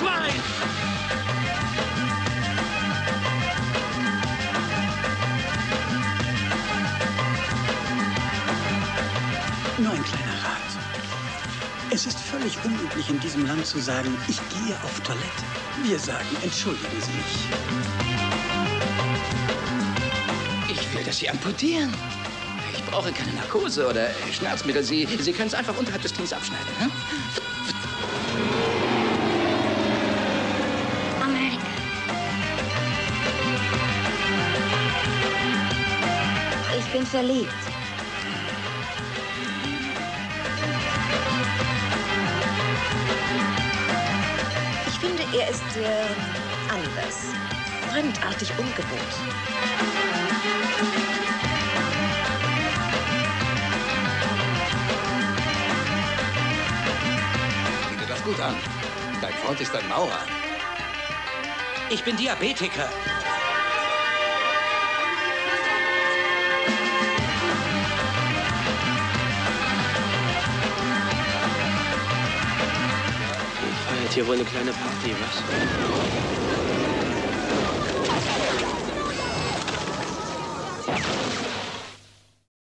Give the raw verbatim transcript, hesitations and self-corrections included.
Schwein! Nur ein kleiner Rat. Es ist völlig unüblich, in diesem Land zu sagen, ich gehe auf Toilette. Wir sagen, entschuldigen Sie mich. Ich will, dass Sie amputieren. Ich brauche keine Narkose oder Schmerzmittel. Sie, Sie können es einfach unterhalb des Knies abschneiden. Hm? Amerika. Ich bin verliebt. Ich finde, er ist sehr anders. Fremdartig ungewohnt. Sieh dir das gut an. Dein Freund ist ein Maurer. Ich bin Diabetiker. Ihr feiert hier wohl eine kleine Party, was?